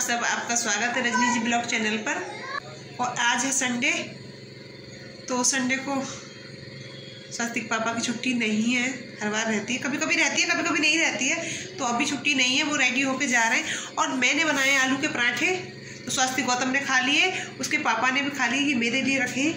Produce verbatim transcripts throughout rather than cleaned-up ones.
सब, आपका स्वागत है रजनी जी ब्लॉग चैनल पर। और आज है संडे, तो संडे को स्वास्तिक पापा की छुट्टी नहीं है। हर बार रहती है, कभी कभी रहती है, कभी कभी नहीं रहती है। तो अभी छुट्टी नहीं है, वो रेडी होके जा रहे हैं। और मैंने बनाए आलू के पराठे, तो स्वास्तिक गौतम ने खा लिए, उसके पापा ने भी खा लिए। ये मेरे लिए रखे।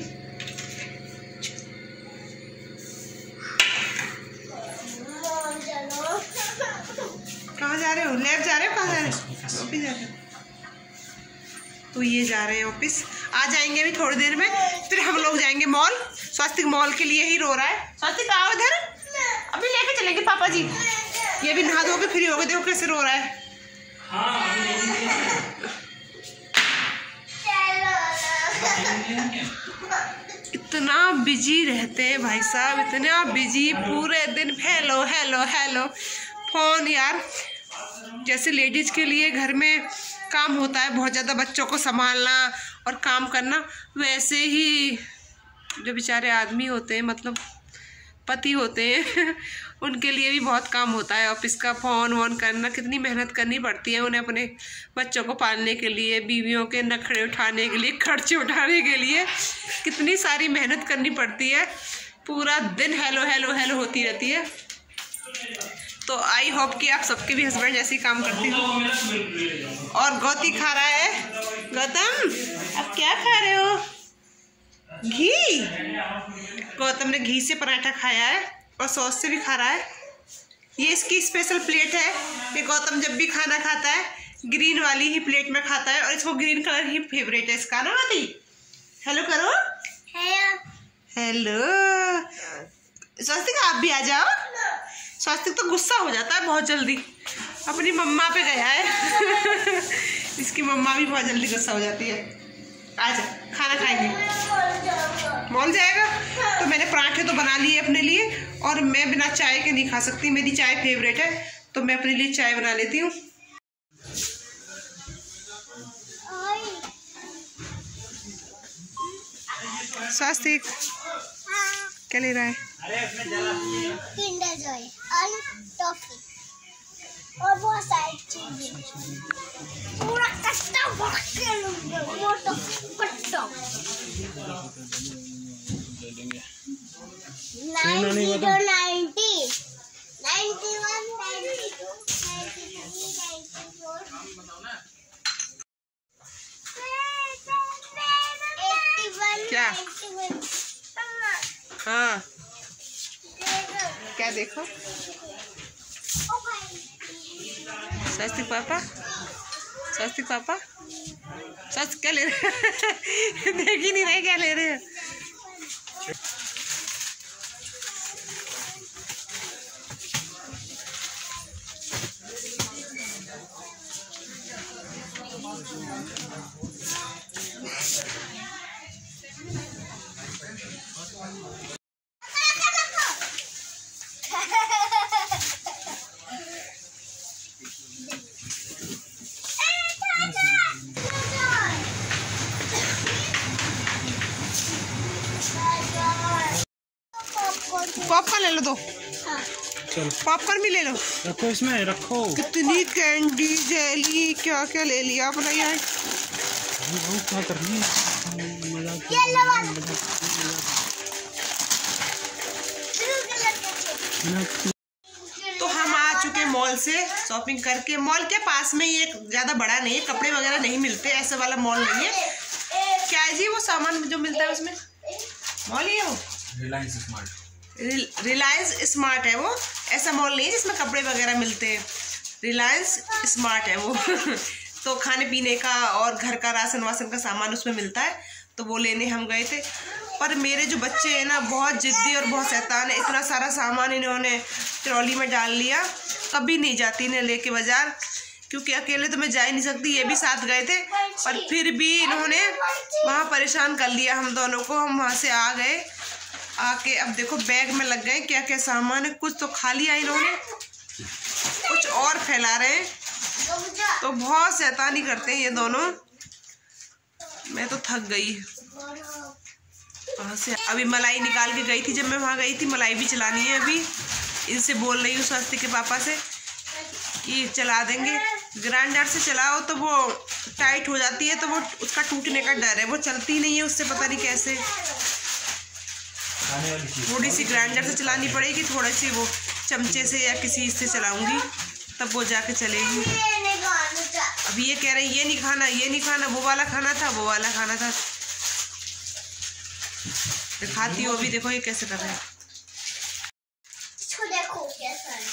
कहाँ जा रहे हो? लैब जा रहे हो? कहाँ जा रहे हो? ऑफिस जा रहे हो? तो ये जा रहे हैं ऑफिस, आ जाएंगे अभी थोड़ी देर में। फिर हम लोग जाएंगे मॉल। स्वास्तिक मॉल के लिए ही रो रहा है। स्वास्तिक आओ इधर, अभी लेके चलेंगे पापा जी। ये भी नहा धो के फ्री हो गए, देखो कैसे रो रहा है। इतना बिजी रहते हैं भाई साहब, इतना बिजी, पूरे दिन हेलो हेलो हेलो फोन। यार जैसे लेडीज के लिए घर में काम होता है बहुत ज़्यादा, बच्चों को संभालना और काम करना, वैसे ही जो बेचारे आदमी होते हैं, मतलब पति होते हैं उनके लिए भी बहुत काम होता है। ऑफिस का फ़ोन वोन करना, कितनी मेहनत करनी पड़ती है उन्हें अपने बच्चों को पालने के लिए, बीवियों के नखरे उठाने के लिए, खर्चे उठाने के लिए, कितनी सारी मेहनत करनी पड़ती है। पूरा दिन हेलो हेलो हेलो होती रहती है। तो आई होप कि आप सबके भी हस्बैंड जैसे ही काम करते हो। और गौती खा रहा है। गौतम अब क्या खा रहे हो? घी। गौतम ने घी से पराठा खाया है और सॉस से भी खा रहा है। ये इसकी स्पेशल प्लेट है। ये गौतम जब भी खाना खाता है ग्रीन वाली ही प्लेट में खाता है, और इसको ग्रीन कलर ही फेवरेट है इसका ना। गौती हेलो करो। हेलो स्वास्तिक, आप भी आ जाओ। स्वास्तिक तो गुस्सा हो जाता है बहुत जल्दी, अपनी मम्मा पे गया है इसकी मम्मा भी बहुत जल्दी गुस्सा हो जाती है। आजा खाना खाएंगे। मॉल जाएगा। तो मैंने पराठे तो बना लिए अपने लिए, और मैं बिना चाय के नहीं खा सकती, मेरी चाय फेवरेट है, तो मैं अपने लिए चाय बना लेती हूँ। स्वास्तिक क्या ले रहा है? किंडर जॉय और टॉफी और बहुत सारी चीजें। पूरा कट्टा भर के लूंगा, मोटा कट्टा। नाइन्टी दो ninety ninety one ninety two ninety three ninety four eighty one क्या? Ninety one. हाँ क्या देखो? स्वास्तिक पापा, स्वास्तिक पापा, स्वास्तिक क्या ले रहे हैं? देख ही नहीं रहे क्या ले रहे हैं। पॉपकॉर्न ले लो दो। चलो पॉपकॉर्न भी ले लो। रखो इसमें, रखो। कितनी कैंडी जेली क्या क्या ले लिया अपना यार। क्या कर रही है? तो हम आ चुके मॉल से शॉपिंग करके। मॉल के पास में ही एक ज़्यादा बड़ा नहीं है, कपड़े वगैरह नहीं मिलते, ऐसे वाला मॉल नहीं है। क्या है जी वो सामान जो मिलता है उसमें? मॉल ही है वो, रिलायंस स्मार्ट। रिलायंस स्मार्ट है वो, ऐसा मॉल नहीं है जिसमें कपड़े वगैरह मिलते हैं। रिलायंस स्मार्ट है वो तो खाने पीने का और घर का राशन वासन का सामान उसमें मिलता है। तो वो लेने हम गए थे। पर मेरे जो बच्चे हैं ना बहुत जिद्दी और बहुत शैतान है। इतना सारा सामान इन्होंने ट्रॉली में डाल लिया। कभी नहीं जाती इन्हें लेके बाजार, क्योंकि अकेले तो मैं जा ही नहीं सकती। ये भी साथ गए थे, पर फिर भी इन्होंने वहाँ परेशान कर लिया हम दोनों को। हम वहाँ से आ गए, आके अब देखो बैग में लग गए क्या क्या सामान है। कुछ तो खा लिया इन्होंने, कुछ और फैला रहे हैं। तो बहुत शैतानी करते हैं ये दोनों। मैं तो थक गई वहाँ से। अभी मलाई निकाल के गई थी, जब मैं वहाँ गई थी मलाई भी चलानी है। अभी इनसे बोल रही हूँ स्वास्तिक के पापा से कि चला देंगे। ग्राइंडर से चलाओ तो वो टाइट हो जाती है तो वो उसका टूटने का डर है, वो चलती नहीं है उससे, पता नहीं कैसे। थोड़ी सी ग्राइंडर से चलानी पड़ेगी, थोड़ी सी वो चमचे से या किसी से चलाऊंगी तब वो जाके चलेगी। अभी ये कह रही ये नहीं खाना, ये नहीं खाना, वो वाला खाना था, वो वाला खाना था। दिखाती हूँ अभी, देखो ये कैसे कर रहे हैं। देखो कैसा है।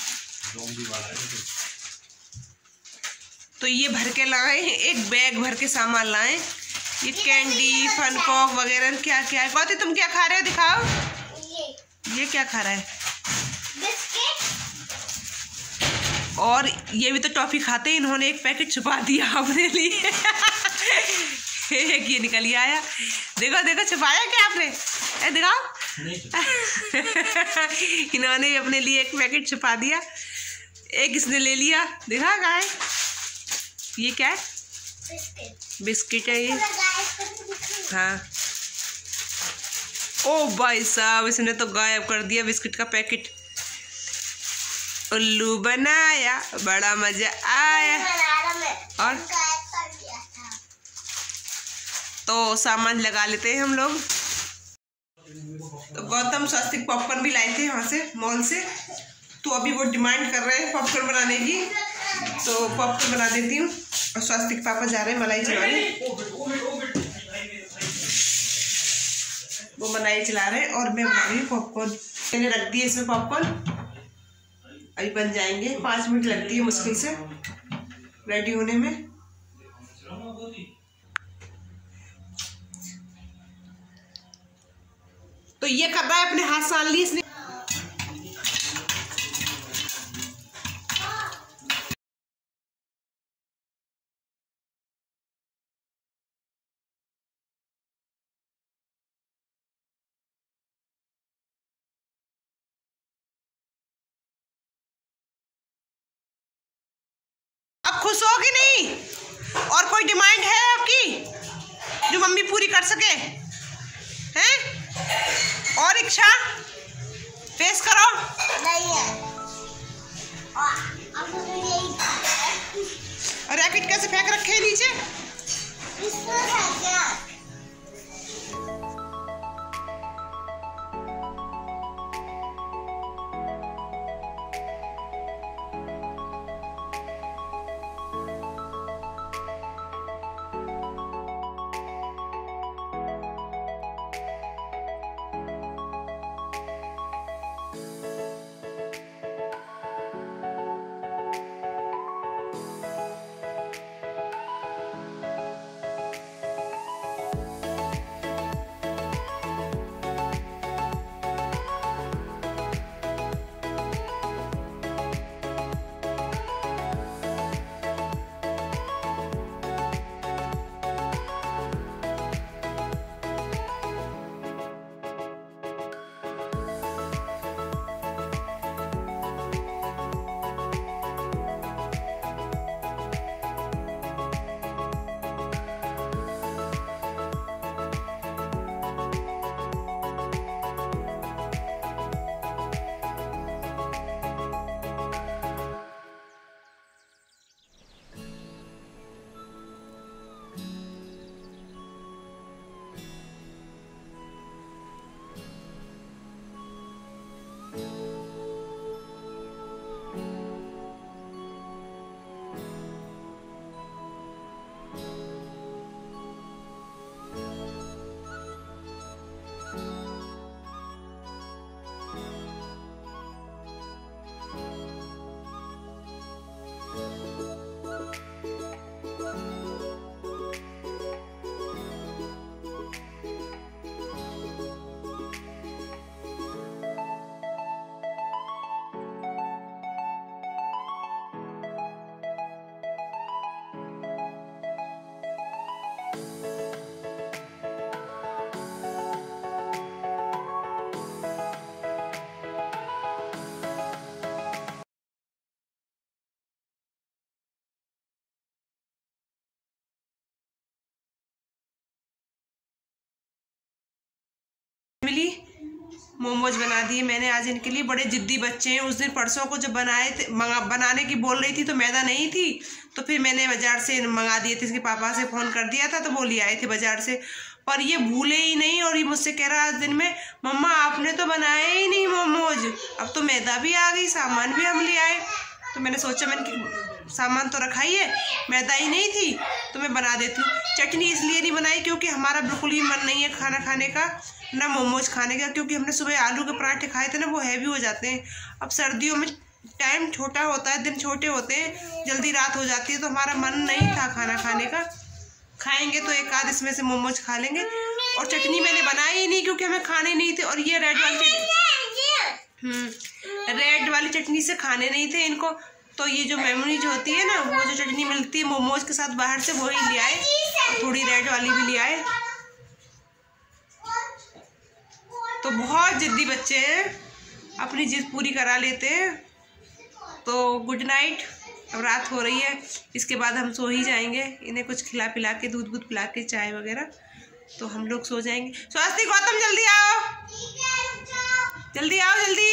तो ये भर के लाए, एक बैग भर के सामान लाए। ये कैंडी, फन पॉप वगैरह क्या क्या है। गौती तुम क्या खा रहे हो, दिखाओ। ये ये क्या खा रहा है? बिस्किट। और ये भी तो टॉफी खाते हैं, इन्होंने एक पैकेट छुपा दिया अपने लिए। एक ये निकल आया, देखो देखो छुपाया क्या आपने, ए दिखाओ। इन्होंने अपने लिए एक पैकेट छुपा दिया, एक इसने ले लिया, दिखा कहाँ है। ये क्या है? बिस्किट। बिस्किट है ये। हाँ। ओ भाई साहब, इसने तो गायब कर दिया बिस्किट का पैकेट। उल्लू बनाया, बड़ा मजा आया। और तो सामान लगा लेते हैं हम लोग। तो गौतम स्वास्तिक पॉपकॉर्न भी लाए थे वहाँ से, मॉल से। तो अभी वो डिमांड कर रहे हैं पॉपकॉर्न बनाने की, तो पॉपकॉर्न बना देती हूँ। और स्वास्तिक पापा जा रहे हैं मलाई चलाने, वो मलाई चला रहे हैं और मैं बना रही हूँ पॉपकॉर्न। मैंने रख दिए इसमें पॉपकॉर्न, अभी बन जाएंगे। पाँच मिनट लगती है मुश्किल से रेडी होने में। तो ये कर रहा है, अपने हाथ सान ली इसने। अब खुश हो कि नहीं? और कोई डिमांड है आपकी जो मम्मी पूरी कर सके हैं? और इच्छा पेश करो। नहीं है। अब तो यही रैकेट कैसे फेंक रखे हैं नीचे? इसमें है क्या? मिली मोमोज बना दिए मैंने आज इनके लिए। बड़े जिद्दी बच्चे हैं। उस दिन परसों को जब बनाए थे, मंगा बनाने की बोल रही थी तो मैदा नहीं थी, तो फिर मैंने बाज़ार से मंगा दिए थे। इसके पापा से फ़ोन कर दिया था तो वो ले आए थे बाज़ार से, पर ये भूले ही नहीं। और ये मुझसे कह रहा आज दिन में, मम्मा आपने तो बनाया ही नहीं मोमोज, अब तो मैदा भी आ गई, सामान भी हम ले आए। तो मैंने सोचा मैंने सामान तो रखा ही है, मैदा ही नहीं थी तो मैं बना देती हूँ। चटनी इसलिए नहीं बनाई क्योंकि हमारा बिल्कुल ही मन नहीं है खाना खाने का, ना मोमोज खाने का, क्योंकि हमने सुबह आलू के पराठे खाए थे ना, वो हैवी हो जाते हैं। अब सर्दियों में टाइम छोटा होता है, दिन छोटे होते हैं, जल्दी रात हो जाती है, तो हमारा मन नहीं था खाना खाने का। खाएंगे तो एक आध इसमें से मोमोज खा लेंगे। और चटनी मैंने बनाई ही नहीं क्योंकि हमें खाने नहीं थे। और ये रेड वाली चटनी हम्म रेड वाली चटनी से खाने नहीं थे इनको, तो ये जो मेमोरी जो होती है ना, वो जो चटनी मिलती है मोमोज के साथ बाहर से, वो ही ले आए। थोड़ी रेड वाली भी ले आए। तो बहुत जिद्दी बच्चे हैं, अपनी जिद पूरी करा लेते हैं। तो गुड नाइट, अब रात हो रही है, इसके बाद हम सो ही जाएंगे। इन्हें कुछ खिला पिला के, दूध दूध पिला के, चाय वगैरह, तो हम लोग सो जाएंगे। स्वास्ति, गौतम जल्दी आओ, जल्दी आओ, जल्दी।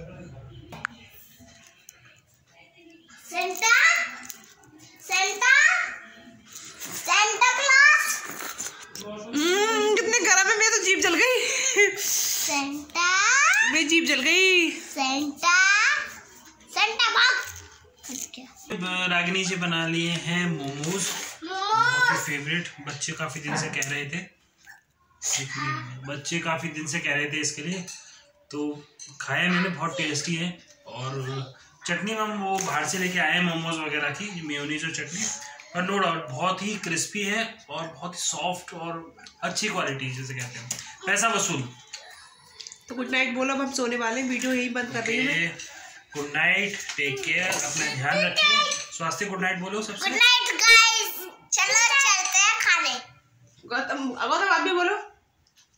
Santa Santa Santa Claus. हम्म कितने गरम है, मेरी तो जीभ जल गई। सेंटा मेरी जीभ जल गई। सेंटा सेंटा भाग। रागिनी जी बना लिए हैं मोमोज, बहुत ही फेवरेट। बच्चे काफी दिन से कह रहे थे बच्चे काफी दिन से कह रहे थे इसके लिए, तो खाया मैंने, बहुत टेस्टी है। और चटनी में हम वो बाहर से लेके आए हैं मोमोज वगैरह की, मेयोनीज और चटनी, पर नो डाउट बहुत ही क्रिस्पी है और बहुत ही सॉफ्ट और अच्छी क्वालिटी, जैसे कहते हैं पैसा वसूल। तो गुड नाइट बोलो, अब हम सोने वाले हैं, वीडियो यही बंद कर रही हूँ मैं। गुड नाइट, टेक केयर, अपना ध्यान रखिए। स्वास्थ्य गुड नाइट बोलो सबसे। गुड नाइट गाइस, चलो चलते हैं खाने। गौतम गौतम आप भी बोलो,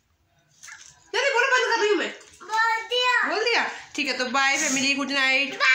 जल्दी बोलो, बंद कर रही हूँ मैं। बोल दिया बोल दिया, ठीक है। तो बाय फैमिली, गुड नाइट।